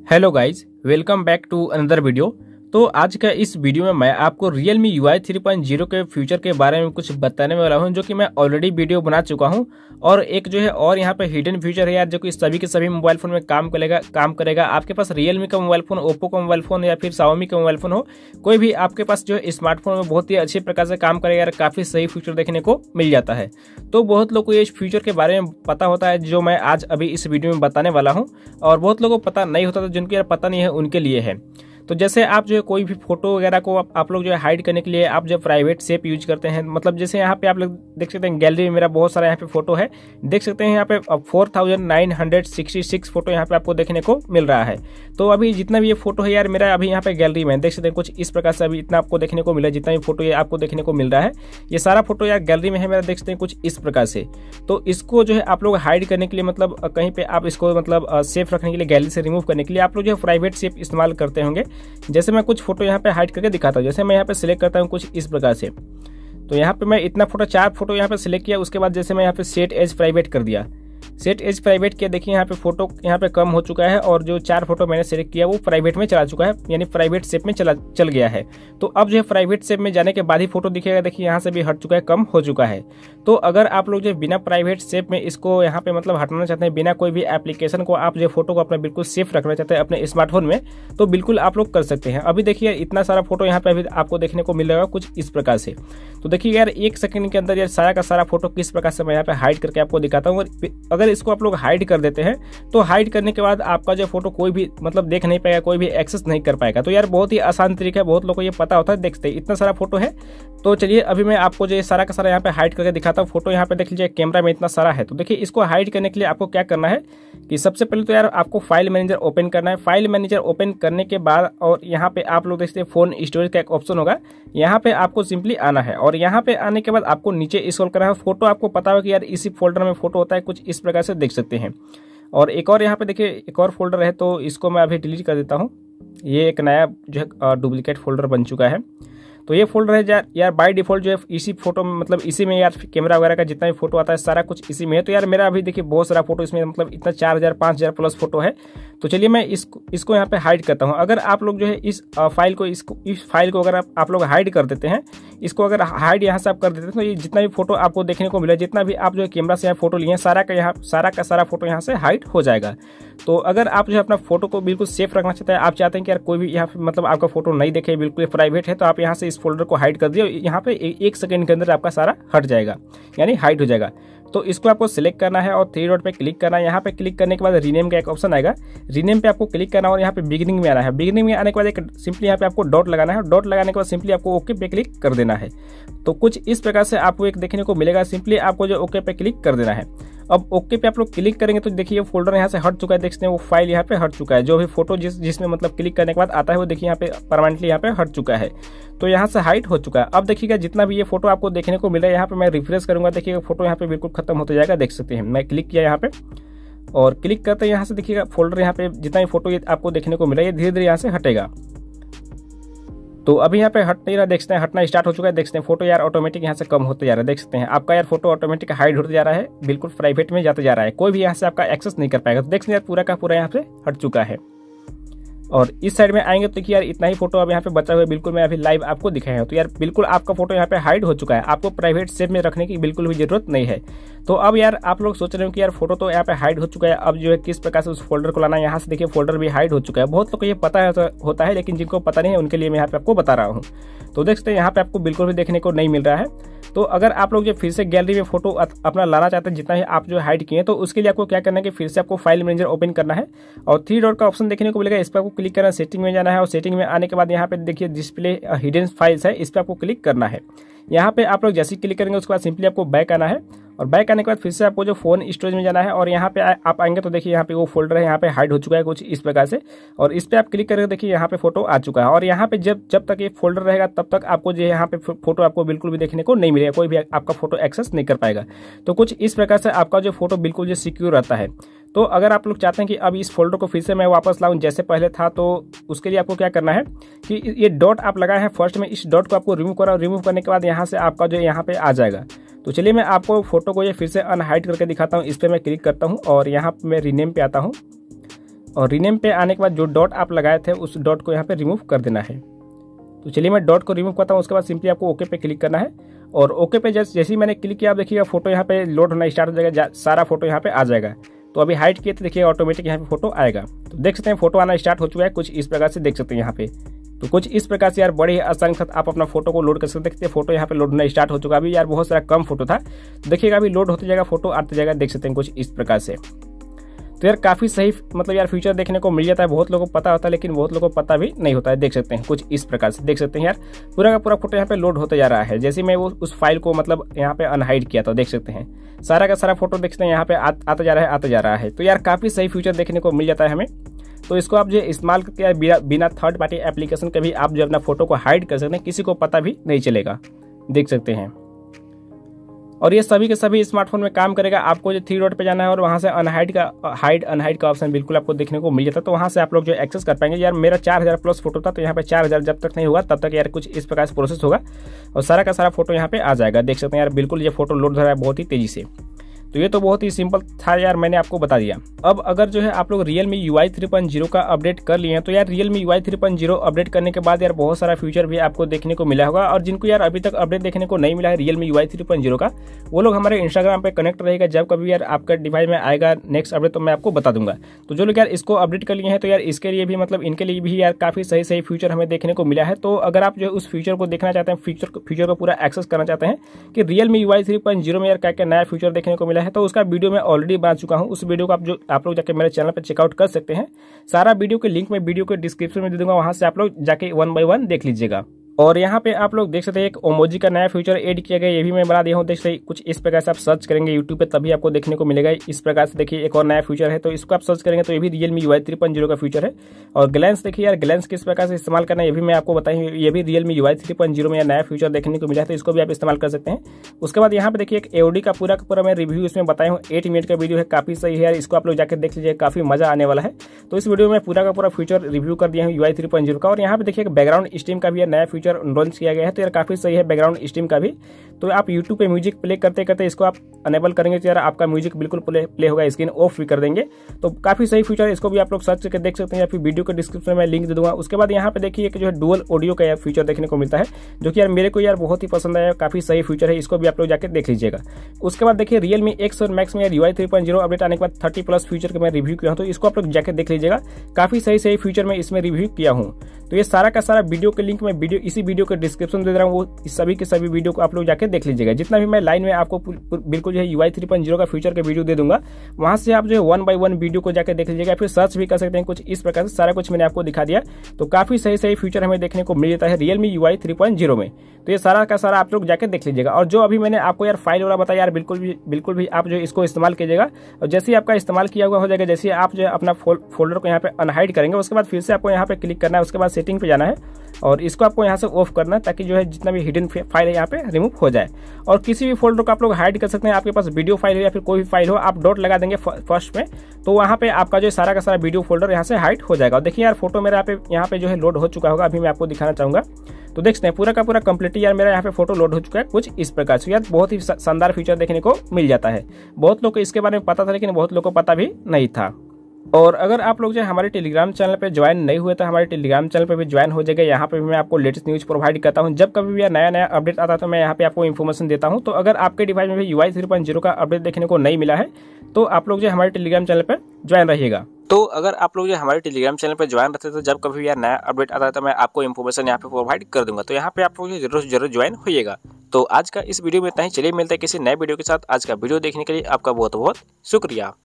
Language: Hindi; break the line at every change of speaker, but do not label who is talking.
Hello guys, welcome back to another video. तो आज का इस वीडियो में मैं आपको Realme UI 3.0 के फ्यूचर के बारे में कुछ बताने वाला हूं, जो कि मैं ऑलरेडी वीडियो बना चुका हूं। और एक जो है और यहाँ पे हिडन फीचर है यार, जो कि सभी के सभी मोबाइल फोन में काम करेगा। आपके पास Realme का मोबाइल फोन, ओप्पो का मोबाइल फोन या फिर Xiaomi का मोबाइल फोन हो, कोई भी आपके पास जो है स्मार्टफोन में बहुत ही अच्छे प्रकार से काम करेगा यार। काफी सही फीचर देखने को मिल जाता है। तो बहुत लोगों को ये फ्यूचर के बारे में पता होता है, जो मैं आज अभी इस वीडियो में बताने वाला हूँ। और बहुत लोगों को पता नहीं होता, तो जिनको यार पता नहीं है उनके लिए है। तो जैसे आप जो है कोई भी फोटो वगैरह को आप लोग जो है हाइड करने के लिए आप जो प्राइवेट शेप यूज करते हैं। मतलब जैसे यहाँ पे आप लोग देख सकते हैं, गैलरी में मेरा बहुत सारा यहाँ पे फोटो है, देख सकते हैं। यहाँ पे 4966 फोटो यहाँ पे आपको देखने को मिल रहा है। तो अभी जितना भी ये फोटो है यार मेरा अभी यहाँ पे गैलरी में देख सकते हैं, कुछ इस प्रकार से अभी इतना आपको देखने को मिला। जितना भी फोटो ये आपको देखने को मिल रहा है, ये सारा फोटो यार गैलरी में है मेरा, देख सकते हैं कुछ इस प्रकार से। तो इसको जो है आप लोग हाइड करने के लिए, मतलब कहीं पे आप इसको मतलब सेफ रखने के लिए, गैलरी से रिमूव करने के लिए आप लोग जो है प्राइवेट शेप इस्तेमाल करते होंगे। जैसे मैं कुछ फोटो यहाँ पे हाइड करके दिखाता हूँ। जैसे मैं यहाँ पे सिलेक्ट करता हूँ कुछ इस प्रकार से, तो यहाँ पे मैं इतना फोटो 4 फोटो यहाँ पे सिलेक्ट किया। उसके बाद जैसे मैं यहाँ पे सेट एज प्राइवेट कर दिया, सेट एज प्राइवेट किया। देखिए यहाँ पे फोटो यहाँ पे कम हो चुका है, और जो 4 फोटो मैंने सिलेक्ट किया वो प्राइवेट में चला चुका है, यानी प्राइवेट शेप में चल गया है। तो अब जो है प्राइवेट शेप में जाने के बाद ही फोटो दिखेगा। देखिए यहाँ से भी हट चुका है, कम हो चुका है। तो अगर आप लोग जो बिना प्राइवेट शेप में इसको यहाँ पे मतलब हटाना चाहते हैं, बिना कोई भी एप्लीकेशन को, आप जो फोटो को अपना बिल्कुल सेफ रखना चाहते हैं अपने स्मार्टफोन में, तो बिल्कुल आप लोग कर सकते हैं। अभी देखिए इतना सारा फोटो यहाँ पे अभी आपको देखने को मिल रहा है कुछ इस प्रकार से। तो देखिए यार 1 सेकंड के अंदर यार सारा का सारा फोटो किस प्रकार से मैं यहाँ पे हाइड करके आपको दिखाता हूँ। अगर इसको आप लोग हाइड कर देते हैं, तो हाइड करने के बाद आपका जो फोटो कोई भी मतलब देख नहीं पाएगा, कोई भी एक्सेस नहीं कर पाएगा। तो यार बहुत ही आसान तरीका है, बहुत लोगों को ये पता होता है। देखते हैं इतना सारा फोटो है। तो चलिए अभी मैं आपको जो सारा का सारा यहाँ पे हाइड करके दिखाता हूँ। फोटो यहाँ पे देख लीजिए, कैमरा में इतना सारा है। तो देखिए इसको हाइड करने के लिए आपको क्या करना है कि सबसे पहले तो यार आपको फाइल मैनेजर ओपन करना है। फाइल मैनेजर ओपन करने के बाद और यहाँ पे आप लोग देखते हैं फोन स्टोरेज का एक ऑप्शन होगा, यहाँ पे आपको सिंपली आना है। और यहाँ पे आने के बाद आपको नीचे स्क्रॉल करना है। फोटो आपको पता होगा कि यार इसी फोल्डर में फोटो होता है, कुछ इस प्रकार से देख सकते हैं। और एक और यहाँ पे देखिए एक और फोल्डर है, तो इसको मैं अभी डिलीट कर देता हूँ। ये एक नया जो है डुप्लीकेट फोल्डर बन चुका है। तो ये फोल्डर है यार बाय डिफॉल्ट जो है इसी फोटो में, मतलब इसी में यार कैमरा वगैरह का जितना भी फोटो आता है सारा कुछ इसी में है। तो यार मेरा अभी देखिए बहुत सारा फोटो इसमें, मतलब इतना 4000 5000 प्लस फोटो है। तो चलिए मैं इसको यहाँ पे हाइड करता हूँ। अगर आप लोग जो है इस फाइल को अगर आप लोग हाइड कर देते हैं, इसको अगर हाइड यहाँ से आप कर देते हैं, तो ये जितना भी फोटो आपको देखने को मिला, जितना भी आप जो है कैमरा से यहाँ फोटो लिए, सारा का सारा फोटो यहाँ से हाइड हो जाएगा। तो अगर आप जो है अपना फोटो को बिल्कुल सेफ रखना चाहते हैं, आप चाहते हैं कि यार कोई भी यहाँ मतलब आपका फोटो नहीं देखे, बिल्कुल प्राइवेट है, तो आप यहाँ से इस फोल्डर को हाइड कर दिए। यहाँ पे 1 सेकंड के अंदर आपका सारा हट जाएगा, यानी हाइड हो जाएगा। तो इसको आपको सिलेक्ट करना है और 3 डॉट पे क्लिक करना है। यहाँ पे क्लिक करने के बाद रीनेम का एक ऑप्शन आएगा, रीनेम पे आपको क्लिक करना और यहाँ पे बिगिनिंग में आना है। बिगिनिंग में आने के बाद एक सिंपली यहाँ पे आपको डॉट लगाना है। डॉट लगाने के बाद सिंपली आपको ओके पे क्लिक कर देना है। तो कुछ इस प्रकार से आपको एक देखने को मिलेगा। सिंपली आपको जो ओके पे क्लिक कर देना है। अब ओके पे आप लोग क्लिक करेंगे तो देखिए फोल्डर यहाँ से हट चुका है, देखते हैं वो फाइल यहाँ पे हट चुका है। जो भी फोटो जिसमें मतलब क्लिक करने के बाद आता है, वो देखिए यहाँ पे परमानेंटली यहाँ पे हट चुका है। तो यहाँ से हाइड हो चुका है। अब देखिएगा जितना भी ये फोटो आपको देखने को मिल रहा है, यहाँ पे मैं रिफ्रेश करूंगा, देखिएगा फोटो यहाँ पे बिल्कुल खत्म होता जाएगा, देख सकते हैं। मैं क्लिक किया यहाँ पे और क्लिक करते हैं, यहाँ से देखिएगा फोल्डर यहाँ पे जितना भी फोटो आपको देखने को मिला है, ये धीरे धीरे यहाँ से हटेगा। तो अभी यहाँ पे हट नहीं रहा, देख सकते हैं हटना स्टार्ट हो चुका है। देख सकते हैं फोटो यार ऑटोमेटिक यहाँ से कम होते जा रहा है, देख सकते हैं आपका यार फोटो ऑटोमेटिक हाइड होते जा रहा है, बिल्कुल प्राइवेट में जाते जा रहा है, कोई भी यहाँ से आपका एक्सेस नहीं कर पाएगा। तो देख सकते हैं पूरा का पूरा यहाँ से हट चुका है। और इस साइड में आएंगे तो देखिए यार इतना ही फोटो अब यहाँ पे बचा हुआ है, बिल्कुल मैं अभी लाइव आपको दिखाया हूँ। तो यार बिल्कुल आपका फोटो यहाँ पे हाइड हो चुका है, आपको प्राइवेट शेप में रखने की बिल्कुल भी जरूरत नहीं है। तो अब यार आप लोग सोच रहे हो कि यार फोटो तो यहाँ पे हाइड हो चुका है, अब जो है किस प्रकार से उस फोल्डर को लाना है। यहाँ से देखिए फोल्डर भी हाइड हो चुका है। बहुत लोग को ये पता होता है, लेकिन जिनको पता नहीं है उनके लिए मैं यहाँ पे आपको बता रहा हूँ। तो देख सकते हैं यहाँ पे आपको बिल्कुल भी देखने को नहीं मिल रहा है। तो अगर आप लोग जो फिर से गैलरी में फोटो अपना लाना चाहते हैं, जितना ही आप जो हाइड किए, तो उसके लिए आपको क्या करना है कि फिर से आपको फाइल मैनेजर ओपन करना है और 3 डॉट का ऑप्शन देखने को मिलेगा, इस पर आपको क्लिक करना है, सेटिंग में जाना है। और सेटिंग में आने के बाद यहाँ पे देखिए डिस्प्ले हिडन फाइल्स है, इस पर आपको क्लिक करना है। यहाँ पे आप लोग जैसे ही क्लिक करेंगे उसके बाद सिंपली आपको बैक आना है और बैक आने के बाद फिर से आपको जो फोन स्टोरेज में जाना है और यहाँ पे आप आएंगे तो देखिए यहाँ पे वो फोल्डर है, यहाँ पे हाइड हो चुका है कुछ इस प्रकार से। और इस पे आप क्लिक करेंगे, देखिए यहाँ पे फोटो आ चुका है। और यहाँ पे जब तक ये फोल्डर रहेगा तब तक आपको जो यहाँ पे फोटो आपको बिल्कुल भी देखने को नहीं मिलेगा, कोई भी आपका फोटो एक्सेस नहीं कर पाएगा। तो कुछ इस प्रकार से आपका जो फोटो बिल्कुल जो सिक्योर रहता है। तो अगर आप लोग चाहते हैं कि अब इस फोल्डर को फिर से मैं वापस लाऊं जैसे पहले था, तो उसके लिए आपको क्या करना है कि ये डॉट आप लगाए हैं फर्स्ट में, इस डॉट को आपको रिमूव करा, रिमूव करने के बाद यहाँ से आपका जो यहाँ पे आ जाएगा। तो चलिए मैं आपको फोटो को ये फिर से अनहाइड करके दिखाता हूँ। इस पर मैं क्लिक करता हूँ और यहाँ पे मैं रीनेम पे आता हूँ और रीनेम पे आने के बाद जो डॉट आप लगाए थे उस डॉट को यहाँ पे रिमूव कर देना है। तो चलिए मैं डॉट को रिमूव करता हूँ। उसके बाद सिंपली आपको ओके पे क्लिक करना है और ओके पे जैसे ही मैंने क्लिक किया आप देखिएगा फोटो यहाँ पे लोड होना स्टार्ट हो जाएगा, सारा फोटो यहाँ पे आ जाएगा। तो अभी हाइड किए तो देखिए ऑटोमेटिक यहाँ पे फोटो आएगा। तो देख सकते हैं फोटो आना स्टार्ट हो चुका है, कुछ इस प्रकार से देख सकते हैं यहाँ पे। तो कुछ इस प्रकार से यार बड़े ही आसानी के साथ आप अपना फोटो को लोड कर सकते हैं। देखते हैं फोटो यहाँ पे लोड होना स्टार्ट हो चुका है। अभी यार बहुत सारा कम फोटो था, तो देखिएगा अभी लोड होते जाएगा, फोटो आते जाएगा, देख सकते हैं कुछ इस प्रकार से। तो यार काफ़ी सही मतलब यार फीचर देखने को मिल जाता है। बहुत लोगों को पता होता है लेकिन बहुत लोगों को पता भी नहीं होता है। देख सकते हैं कुछ इस प्रकार से, देख सकते हैं यार पूरा का पूरा फोटो यहाँ पे लोड होते जा रहा है। जैसे मैं वो उस फाइल को मतलब यहाँ पे अनहाइड किया था, देख सकते हैं सारा का सारा फोटो देख सकते हैं यहाँ पे आता जा रहा है, आता जा रहा है। तो यार काफ़ी सही फीचर देखने को मिल जाता है हमें। तो इसको आप जो इस्तेमाल करके बिना थर्ड पार्टी एप्लीकेशन के भी आप जो अपना फोटो को हाइड कर सकते हैं, किसी को पता भी नहीं चलेगा, देख सकते हैं। और ये सभी के सभी स्मार्टफोन में काम करेगा। आपको जो 3 डॉट पे जाना है और वहाँ से अनहाइड का ऑप्शन बिल्कुल आपको देखने को मिल जाता है। तो वहाँ से आप लोग जो एक्सेस कर पाएंगे। यार मेरा 4000 प्लस फोटो था, तो यहाँ पे 4000 जब तक नहीं होगा तब तक यार कुछ इस प्रकार से प्रोसेस होगा और सारा का सारा फोटो यहाँ पे आ जाएगा। देख सकते हैं यार बिल्कुल ये फोटो लोड हो रहा है बहुत ही तेजी से। तो ये तो बहुत ही सिंपल था यार, मैंने आपको बता दिया। अब अगर जो है आप लोग Realme UI 3.0 का अपडेट कर लिए हैं तो यार Realme UI 3.0 अपडेट करने के बाद यार बहुत सारा फीचर भी आपको देखने को मिला होगा। और जिनको यार अभी तक अपडेट देखने को नहीं मिला है Realme UI 3.0 का, वो लोग हमारे इंस्टाग्राम पे कनेक्ट रहेगा। जब कभी यार आपका डिवाइस में आएगा नेक्स्ट अपडेट तो मैं आपको बता दूंगा। तो जो लोग यार इसको अपडेट कर लिए हैं तो यार इसके लिए भी मतलब इनके लिए भी यार काफ़ी सही सही फीचर हमें देखने को मिला है। तो अगर आप जो उस फीचर को देखना चाहते हैं, फीचर को पूरा एक्सेस करना चाहते हैं कि Realme UI 3.0 में यार क्या क्या नया फीचर देखने को मिला है, तो उसका वीडियो मैं ऑलरेडी बना चुका हूं। उस वीडियो को आप लोग जाके मेरे चैनल पर चेकआउट कर सकते हैं। सारा वीडियो के लिंक मैं वीडियो के डिस्क्रिप्शन में दे दूंगा, वहां से आप लोग जाके 1 बाय 1 देख लीजिएगा। और यहाँ पे आप लोग देख सकते हैं एक इमोजी का नया फीचर ऐड किया गया, ये भी मैं बना दिया हूँ। देख सकते कुछ इस प्रकार से आप सर्च करेंगे यूट्यूब पे तभी आपको देखने को मिलेगा। इस प्रकार से देखिए एक और नया फीचर है, तो इसको आप सर्च करेंगे तो ये भी Realme UI 3.0 का फीचर है। और ग्लैंस देखिए यार, ग्लैंस किस प्रकार से इस्तेमाल करना है ये भी मैं आपको बताएंगे। ये भी Realme UI 3.0 में नया फीचर देखने को मिला है, तो इसको भी आप इस्तेमाल कर सकते हैं। उसके बाद यहाँ पे देखिए एक AOD का पूरा मैं रिव्यू इसमें बताया हूँ। 8 मिनट का वीडियो है, काफी सही है यार, इसको आप लोग जाकर देख लीजिए, काफी मजा आने वाला है। तो इस वीडियो में पूरा का पूरा फीचर रिव्यू कर दिया है UI 3.0 का। और यहाँ पे देखिए बैकग्राउंड स्ट्रीम का भी नया फीचर लॉन्च किया गया है, तो यार काफी सही है बैकग्राउंड स्ट्रीम का भी। तो आप YouTube पे म्यूजिक प्ले करते करते इसको आप अनेबल करेंगे तो यार आपका म्यूजिक बिल्कुल प्ले होगा, स्क्रीन ऑफ भी कर देंगे। तो काफी सही फीचर है, इसको भी आप लोग सर्च करके देख सकते हैं या फिर वीडियो के डिस्क्रिप्शन में मैं लिंक दे दूंगा। उसके बाद यहाँ पे देखिए कि जो है डुअल ऑडियो का यार फीचर देखने को मिलता है, जो कि यार मेरे को यार बहुत ही पसंद आया, काफी सही फीचर है, इसको भी आप लोग जाकर देख लीजिएगा। उसके बाद देखिए Realme X और Max में यार UI 3.0 अपडेट आने के बाद 30+ फीचर का मैं रिव्यू किया हूँ, तो इसको आप लोग जाकर देख लीजिएगा। काफी सही सही फीचर मैं इसमें रिव्यू किया हूँ। तो ये सारा का सारा वीडियो के लिंक मैं इसी वीडियो के डिस्क्रिप्शन दे रहा हूँ, वो सभी के सभी वीडियो को आप लोग जाकर देख लीजिएगा। जितना भी मैं लाइन में आपको बिल्कुल जो है UI 3.0 का फीचर के वीडियो दे दूंगा, वहां से आप जो है 1 बाय 1 वीडियो को जाकर देख लीजिएगा, फिर सर्च भी कर सकते हैं। कुछ इस प्रकार से सारा कुछ मैंने आपको दिखा दिया। तो काफी सही सही फीचर हमें देखने को मिल जाता है Realme UI 3.0 में। तो ये सारा का सारा आप लोग जाकर देख लीजिएगा। और जो अभी मैंने आपको यार फाइल वाला बताया यार, बिल्कुल भी आप जो इसको इस्तेमाल कीजिएगा। और जैसे ही आपका इस्तेमाल किया हुआ हो जाएगा, जैसे आप जो अपना फोल्डर को यहाँ पे अनहाइड करेंगे, उसके बाद फिर से आपको यहाँ पे क्लिक करना है। उसके बाद सेटिंग पे जाना है और इसको आपको यहाँ से ऑफ करना है, ताकि जो है जितना भी हिडन फाइल है यहाँ पे रिमूव हो जाए। और किसी भी फोल्डर को आप लोग हाइड कर सकते हैं। आपके पास वीडियो फाइल हो या फिर कोई भी फाइल हो, आप डॉट लगा देंगे फर्स्ट में, तो वहाँ पे आपका जो सारा का सारा वीडियो फोल्डर यहाँ से हाइड हो जाएगा। और देखिए यार फोटो मेरा यहाँ पे जो है लोड हो चुका होगा, अभी मैं आपको दिखाना चाहूंगा। तो देख सकते हैं पूरा का पूरा कंप्लीटली यार मेरा यहाँ पे फोटो लोड हो चुका है, कुछ इस प्रकार से। यार बहुत ही शानदार फीचर देखने को मिल जाता है। बहुत लोग को इसके बारे में पता था, लेकिन बहुत लोग को पता भी नहीं था। और अगर आप लोग जो है हमारे टेलीग्राम चैनल पे ज्वाइन नहीं हुए तो हमारे टेलीग्राम चैनल पे भी ज्वाइन हो जाएगा। यहाँ पे भी मैं आपको लेटेस्ट न्यूज़ प्रोवाइड करता हूँ। जब कभी भी नया अपडेट आता है तो मैं यहाँ पे आपको इन्फॉर्मेशन देता हूँ। तो अगर आपके डिवाइस में भी UI 3.0 का अपडेट देखने को नहीं मिला है तो आप लोग जो हमारे टेलीग्राम चैनल पर ज्वाइन रहिएगा। तो अगर आप लोग जो हमारे टेलीग्राम चैनल पर ज्वाइन रहते हैं तो जब कभी भी यार नया अपडेट आता है तो मैं आपको इन्फॉर्मेशन यहाँ पे प्रोवाइड कर दूंगा। तो यहाँ पे आप लोग जरूर ज्वाइन होइएगा। तो आज का इस वीडियो में इतना ही। चलिए मिलते हैं किसी नए वीडियो के साथ। आज का वीडियो देखने के लिए आपका बहुत बहुत शुक्रिया।